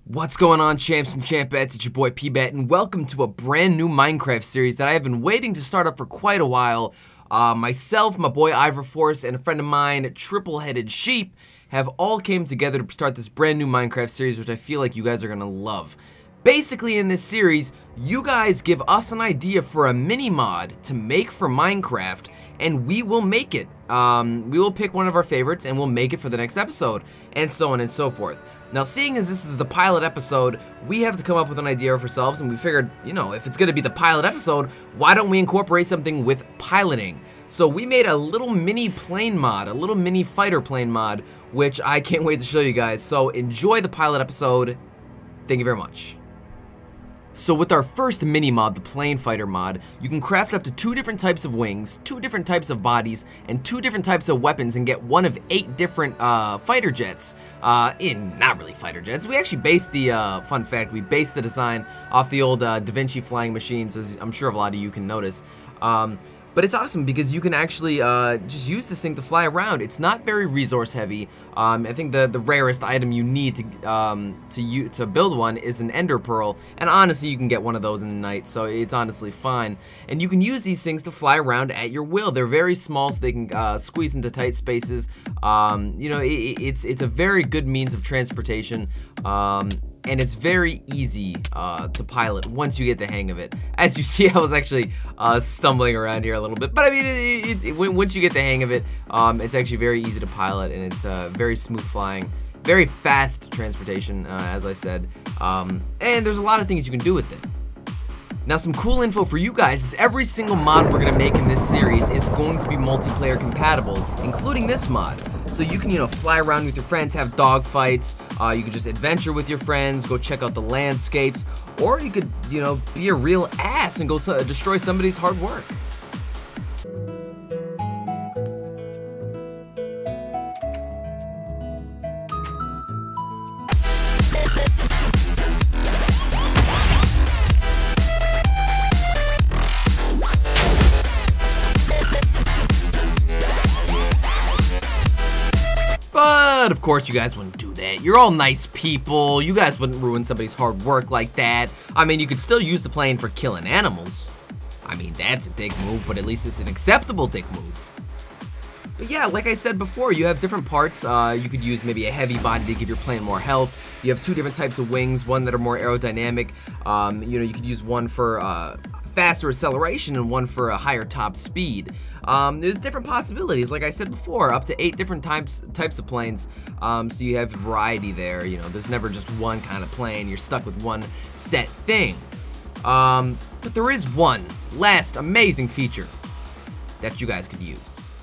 What's going on, champs and champettes? It's your boy PBat, and welcome to a brand new Minecraft series that I have been waiting to start up for quite a while. Myself, my boy Ivorforce, and a friend of mine, TripleHeadedSheep, have all came together to start this brand new Minecraft series, which I feel like you guys are gonna love. Basically, in this series, you guys give us an idea for a mini-mod to make for Minecraft, and we will make it. We will pick one of our favorites, and we'll make it for the next episode, and so on and so forth. Now, seeing as this is the pilot episode, we have to come up with an idea for ourselves, and we figured, you know, if it's gonna be the pilot episode, why don't we incorporate something with piloting? So we made a little mini plane mod, a little mini fighter plane mod, which I can't wait to show you guys. So enjoy the pilot episode. Thank you very much. So with our first mini mod, the plane fighter mod, you can craft up to 2 different types of wings, 2 different types of bodies, and 2 different types of weapons, and get one of 8 different fighter jets. Not really fighter jets. We actually based the, fun fact, we based the design off the old Da Vinci flying machines, as I'm sure a lot of you can notice. But it's awesome because you can actually just use this thing to fly around. It's not very resource heavy. I think the rarest item you need to build one is an ender pearl, and honestly you can get one of those in a night, so it's honestly fine. And you can use these things to fly around at your will. They're very small, so they can squeeze into tight spaces. You know, it's a very good means of transportation. And it's very easy to pilot once you get the hang of it. As you see, I was actually stumbling around here a little bit, but I mean, once you get the hang of it, it's actually very easy to pilot, and it's very smooth flying, very fast transportation, as I said, and there's a lot of things you can do with it. Now, some cool info for you guys is every single mod we're gonna make in this series is going to be multiplayer compatible, including this mod. So you can, you know, fly around with your friends, have dog fights, you could just adventure with your friends, go check out the landscapes, or you could, you know, be a real ass and go destroy somebody's hard work. But of course you guys wouldn't do that. You're all nice people. You guys wouldn't ruin somebody's hard work like that. I mean, you could still use the plane for killing animals. I mean, that's a dick move, but at least it's an acceptable dick move. But yeah, like I said before, you have different parts. You could use maybe a heavy body to give your plane more health. You have 2 different types of wings, one that are more aerodynamic. You know, you could use one for faster acceleration and one for a higher top speed. There's different possibilities, like I said before, up to 8 different types of planes. So you have variety there. You know, there's never just one kind of plane. You're stuck with one set thing. But there is one last amazing feature that you guys could use.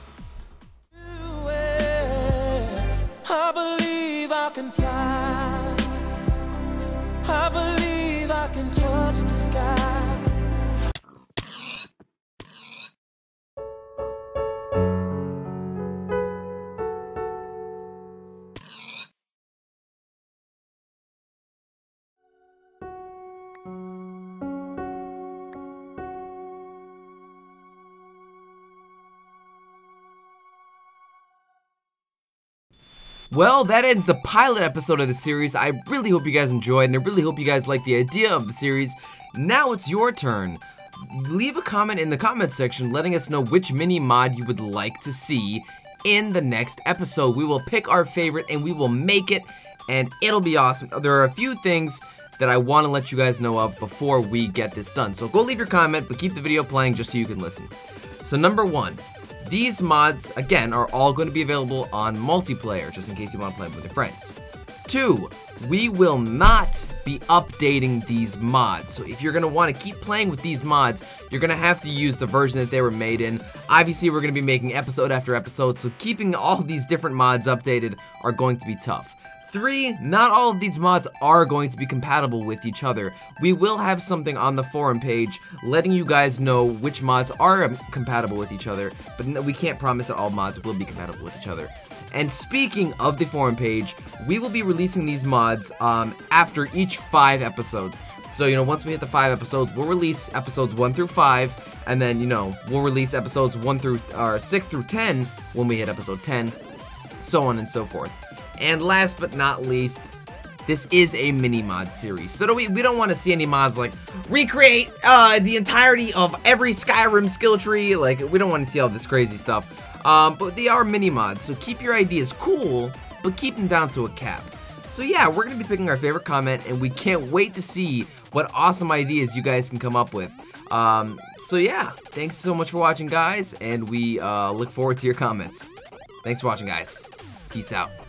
I believe I can fly. I believe I can touch the sky. Well, that ends the pilot episode of the series. I really hope you guys enjoyed, and I really hope you guys like the idea of the series. Now it's your turn. Leave a comment in the comment section letting us know which mini mod you would like to see in the next episode. We will pick our favorite and we will make it, and it'll be awesome. There are a few things that I want to let you guys know of before we get this done. So go leave your comment, but keep the video playing just so you can listen. So number 1. These mods, again, are all going to be available on multiplayer, just in case you want to play with your friends. 2, we will not be updating these mods. So if you're going to want to keep playing with these mods, you're going to have to use the version that they were made in. Obviously, we're going to be making episode after episode, so keeping all these different mods updated are going to be tough. 3, not all of these mods are going to be compatible with each other. We will have something on the forum page letting you guys know which mods are compatible with each other, but we can't promise that all mods will be compatible with each other. And speaking of the forum page, we will be releasing these mods after each 5 episodes. So, you know, once we hit the 5 episodes, we'll release episodes 1 through 5, and then, you know, we'll release episodes 6 through 10 when we hit episode 10, so on and so forth. And last but not least, this is a mini mod series. So we don't want to see any mods like recreate the entirety of every Skyrim skill tree. Like, we don't want to see all this crazy stuff. But they are mini mods, so keep your ideas cool, but keep them down to a cap. So yeah, we're going to be picking our favorite comment, and we can't wait to see what awesome ideas you guys can come up with. So yeah, thanks so much for watching, guys, and we look forward to your comments. Thanks for watching, guys. Peace out.